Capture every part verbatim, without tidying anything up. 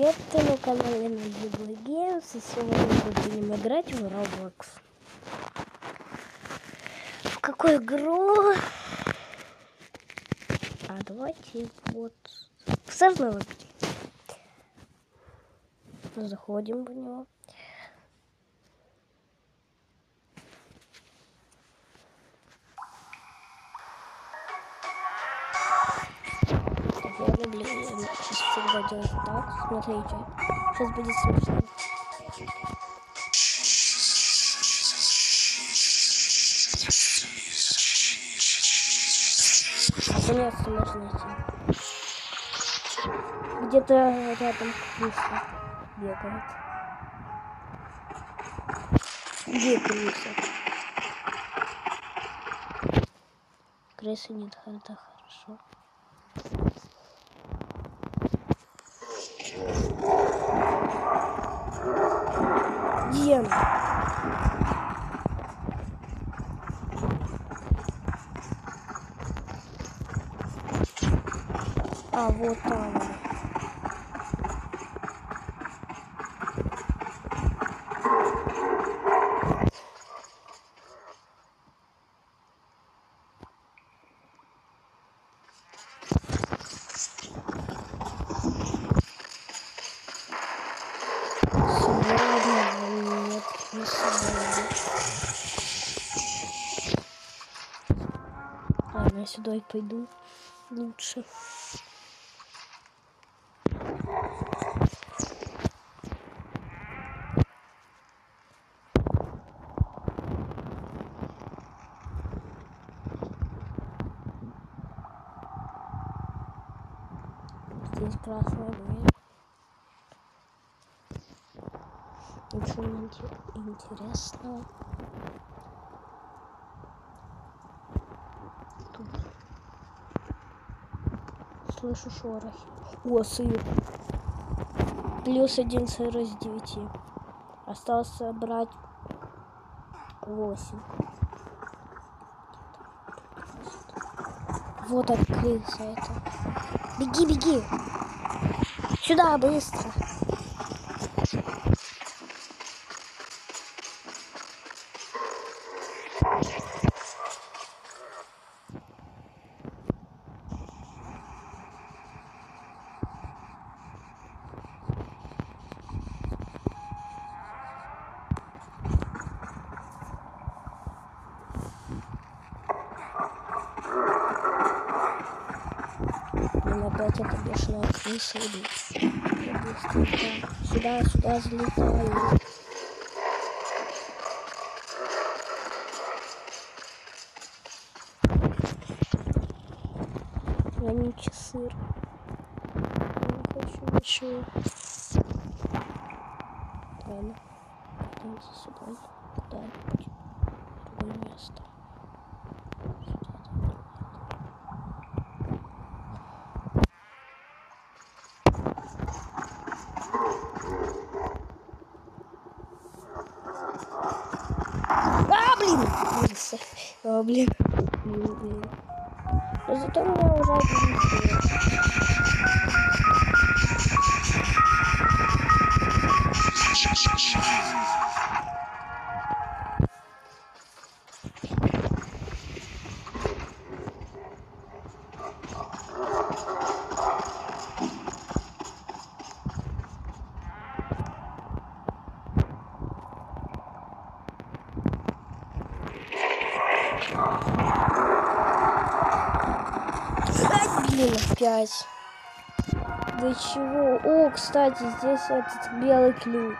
Привет, ты на канале Nagibly Games, и сегодня мы будем играть в Roblox. В какую игру? А давайте вот в Survival. Заходим в него. Я люблю сейчас всегда делать так. Смотрите, сейчас будет смешно. Наконец-то можно найти. Где-то рядом крыса бегает. Где крыса? Крысы нет, это хорошо. Где она? А, вот там. Нет, не собрали. Ладно, я сюда и пойду лучше. Здесь красная дверь. Ничего не интересного. Тут слышу шорохи. О, сыр. Плюс один сыр из девяти. Осталось собрать восемь. Вот открылся это. Беги, беги. Сюда, быстро. Опять эта бешеная крыса идет. Сюда, сюда залетаю. Вонючий сыр. Не хочу ничего. Ладно. Пойдемте сюда. Куда-нибудь. В другое место. А, блин! О, блин. Блин, блин. Но зато меня уже обидели. Блин, опять. Да чего? О, кстати, здесь этот белый ключ.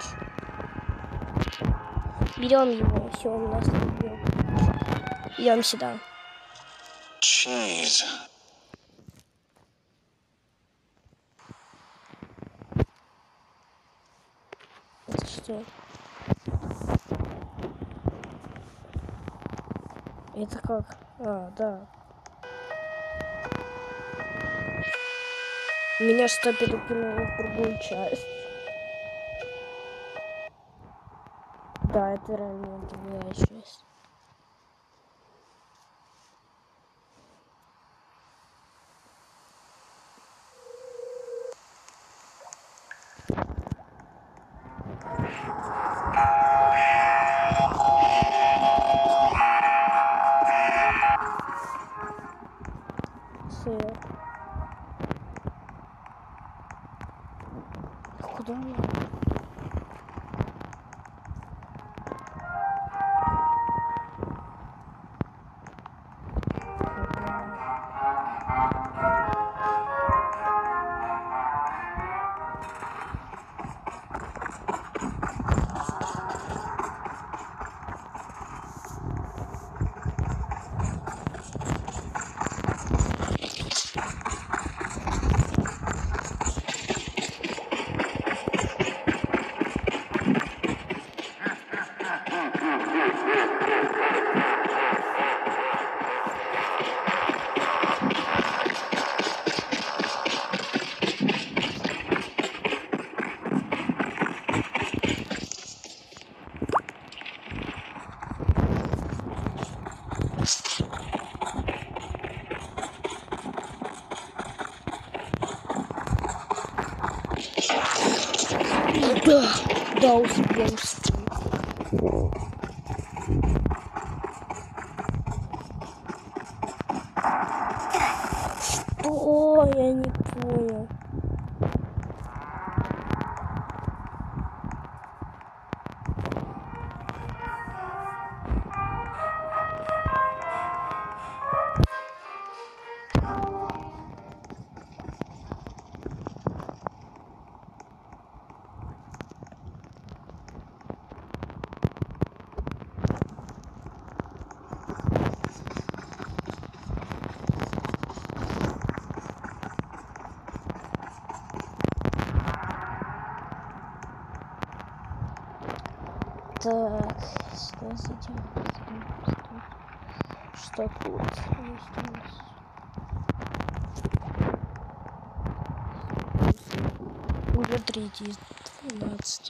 Берем его. Все, у нас белый ключ. Идем сюда. Cheese. Это что? Это как? А, да. Меня что перекинуло в другую часть? Да, это реально другая часть. Да. Да, да, успел, успел. Что? Я не понял. Так, что зайдем? Что тут есть у нас? Уже третий из двенадцати.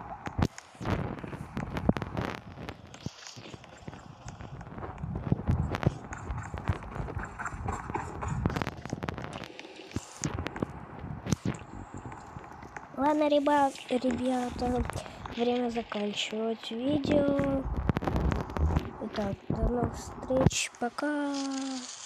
Ладно, ребят, ребята, время заканчивать видео. Итак, до новых встреч, пока.